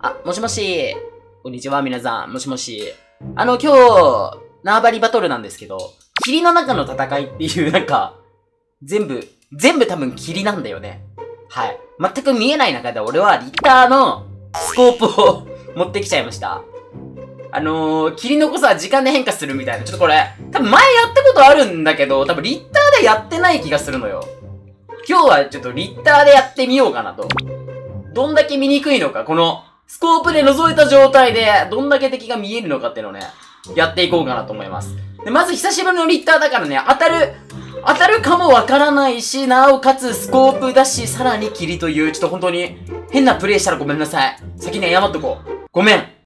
あ、もしもし。こんにちは、皆さん。もしもし。今日、縄張りバトルなんですけど、霧の中の戦いっていう、全部多分霧なんだよね。はい。全く見えない中で俺はリッターのスコープを持ってきちゃいました。霧の濃さは時間で変化するみたいな。ちょっとこれ、多分前やったことあるんだけど、多分リッターでやってない気がするのよ。今日はちょっとリッターでやってみようかなと。どんだけ見にくいのか、この、スコープで覗いた状態で、どんだけ敵が見えるのかっていうのをね、やっていこうかなと思います。で、まず久しぶりのリッターだからね、当たるかもわからないし、なおかつスコープだし、さらに霧という、ちょっと本当に変なプレイしたらごめんなさい。先に謝っとこう。ごめん。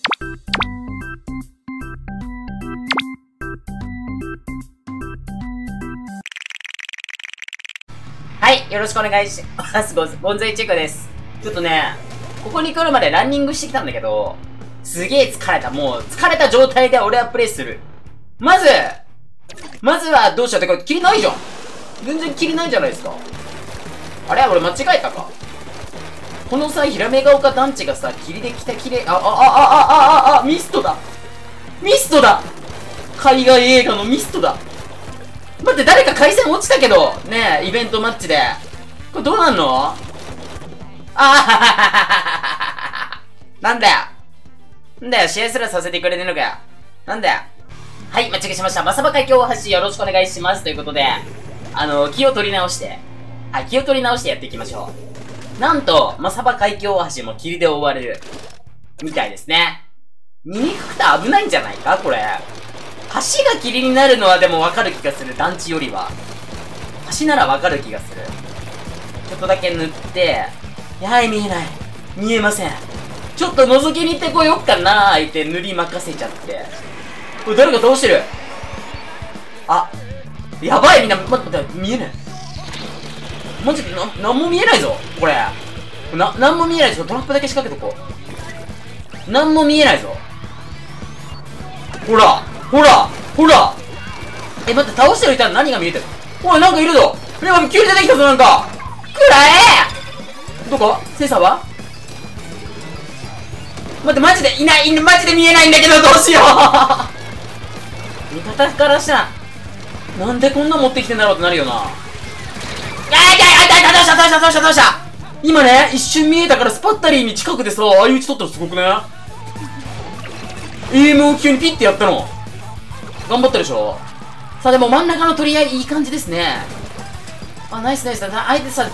はい、よろしくお願いします。ゴンザイチェックです。ちょっとね、ここに来るまでランニングしてきたんだけど、すげえ疲れた。もう、疲れた状態で俺はプレイする。まずはどうしようって、これ、霧ないじゃん。全然霧ないじゃないですか。あれ俺間違えたか。このさ、ヒラメガオカ団地がさ、霧で来た綺麗、ミストだ。ミストだ。海外映画のミストだ。待って、誰か回線落ちたけど、ねえ、イベントマッチで。これどうなんの？なんだよ。なんだよ、試合すらさせてくれねえのかよ。なんだよ。はい、間違えしました。マサバ海峡大橋よろしくお願いします。ということで、気を取り直して、はい、気を取り直してやっていきましょう。なんと、マサバ海峡大橋も霧で覆われる。みたいですね。見にくくて危ないんじゃないかこれ。橋が霧になるのはでもわかる気がする。団地よりは。橋ならわかる気がする。ちょっとだけ塗って、はい、見えない。見えません。ちょっと覗きに行ってこよっかなーって塗り任せちゃって。これ誰か倒してる。あ、やばいみんな、待って、見えない。マジでなんも見えないぞ、これ。なんも見えないぞ。トラップだけ仕掛けとこう。なんも見えないぞ。ほら待って、倒してる人は何が見えてる？おい、なんかいるぞ。急に出てきたぞ、なんか。くらえ！どこ？センサーは？待って、マジでいない、マジで見えないんだけど、どうしよう味方からしたら、なんでこんな持ってきてんだろうってなるよな。倒した今ね、一瞬見えたからスパッタリーに近くでさ、相打ち取ったらすごくね？エイムを急にピッてやったの。頑張ったでしょ？さあ、でも真ん中の取り合いいい感じですね。あ、ナイス。相手さ、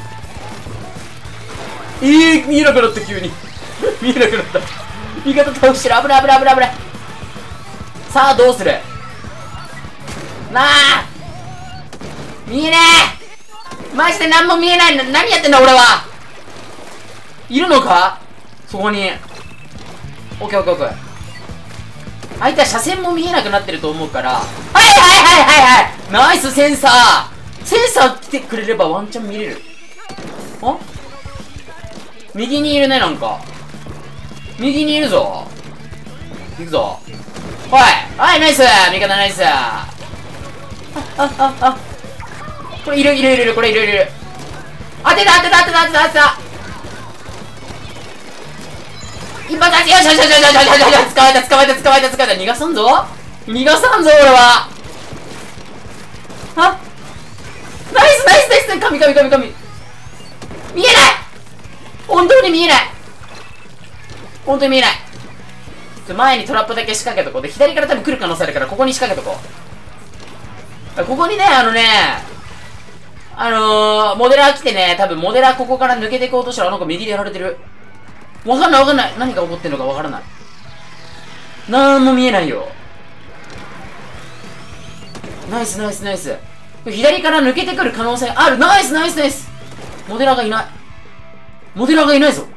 見えなくなった、急に。見えなくなった。味方倒してる。危ない。さあ、どうする？なあ！見えねえ！マジで何も見えない。何やってんだ、俺は！いるのか？そこに。オッケー。相手は車線も見えなくなってると思うから。はいナイスセンサー来てくれればワンチャン見れる。あ？右にいるね、なんか。右にいるぞ。行くぞ。はい、ナイス味方ナイスこれいる、これいる。当てた一発よし捕まえた逃がさんぞ俺は。ナイス神見えない本当に見えない前にトラップだけ仕掛けとこう。で、左から多分来る可能性あるから、ここに仕掛けとこう。ここにね、モデラー来てね、多分モデラーここから抜けていこうとしたら、なんか右でやられてる。わかんない。何が起こってんのかわからない。なんも見えないよ。ナイス。左から抜けてくる可能性ある。ナイス。モデラーがいないぞ。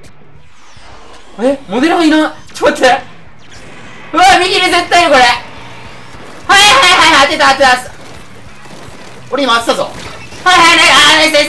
モデラーがいない。ちょっと待って。うわ、右に絶対いる、これ。当てた。俺今当てたぞ。ナイス。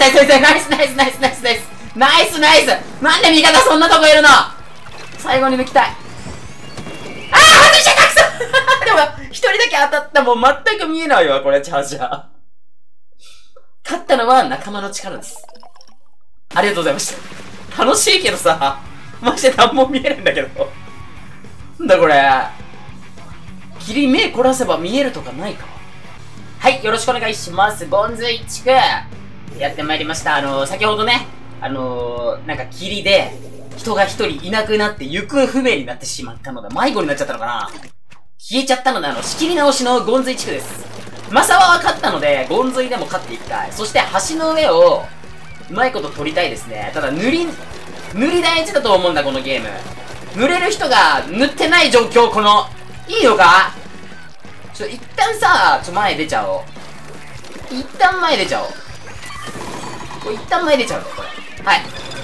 なんで味方そんなとこいるの？最後に抜きたい。外しちゃった、くそでも、一人だけ当たった。もう全く見えないわ、これ、チャージャー。勝ったのは仲間の力です。ありがとうございました。楽しいけどさ、 マジで何も見えないんだけど。なんだこれ。霧目凝らせば見えるとかないか。はい、よろしくお願いします。ゴンズイ地区。やってまいりました。先ほどね、なんか霧で、人が一人いなくなって行方不明になってしまったので、迷子になっちゃったのかな。消えちゃったので、仕切り直しのゴンズイ地区です。マサワは勝ったので、ゴンズイでも勝っていきたい。そして橋の上を、うまいこと取りたいですね。ただ、塗り大事だと思うんだ、このゲーム。塗れる人が塗ってない状況、いいのか？一旦さ、前出ちゃおう。一旦前出ちゃおう。一旦前出ちゃうね、これ。はい。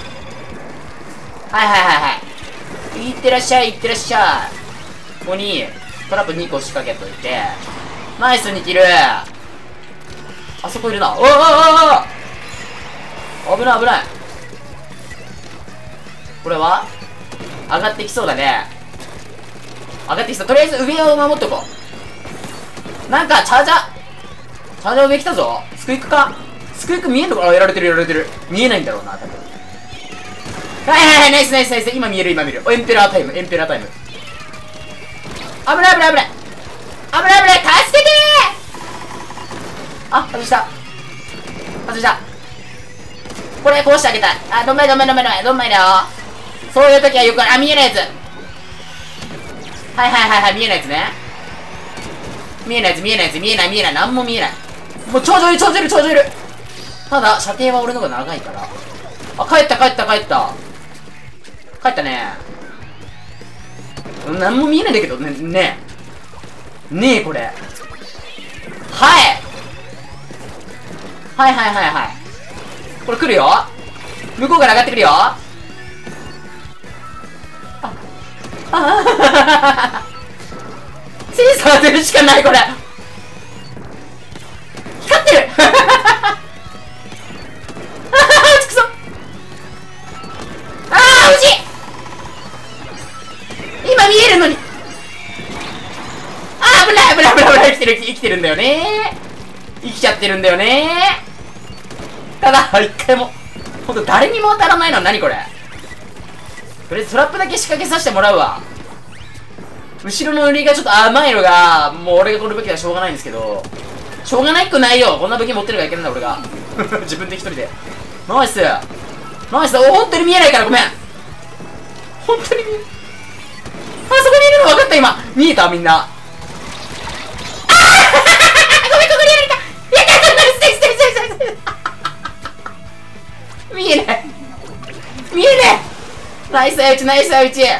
いってらっしゃい、いってらっしゃい。ここに、トラップ2個仕掛けといて、ナイスに切る。あそこいるな。おお危ない危ない。これは上がってきそうだね。上がってきそう。とりあえず上を守っとこう。なんか、チャージャー上来たぞ。スクイックか？スクイック見えんのか？あ、やられてる。見えないんだろうな、多分。ナイス。今見える。エンペラータイム。危ない。助けてー！あ、外した。これ、こうしてあげたい。あ、どんまいだよ。そういう時はよく見えないやつ。見えないやつね。見えない。なんも見えない。もう、頂上いる。ただ、射程は俺の方が長いから。あ、帰った。帰ったね。なんも見えないんだけど、ねえ、これ。はい。これ来るよ。向こうから上がってくるよ。センサー出るしかない、これ。光ってるくそ。惜しい。今見えるのに。危ない。生きてるんだよね。生きちゃってるんだよね。ただ、一回も、ほんと誰にも当たらないのは何これ。とりあえずトラップだけ仕掛けさせてもらうわ。後ろの塗りがちょっと甘いのが、もう俺がこの武器はしょうがないんですけど、しょうがないくないよ。こんな武器持ってるからいけないんだ、俺が。自分で一人で。ナイス。本当に見えないからごめん。本当に見える。あそこにいるの分かった、今。見えた、みんな。ごめん、ここにやられた。やったナイス。見えない。ナイス相打ち。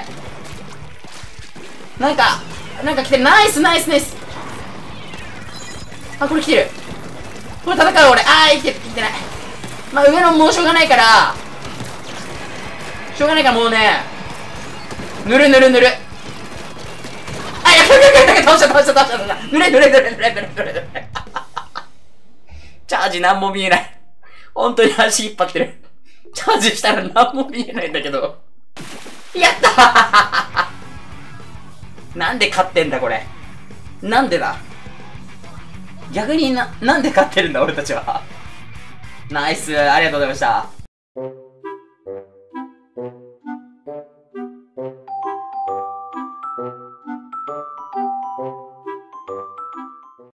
なんか来てる。ナイス。あ、これ来てる。これ戦う俺。生きてない。まあ、上のもうしょうがないからもうね、塗る。や倒した。塗れ。チャージなんも見えない。本当に足引っ張ってる。チャージしたらなんも見えないんだけど。やったーなんで勝ってんだこれ。なんでだ逆になんで勝ってるんだ俺たちは。ナイス、ありがとうございました。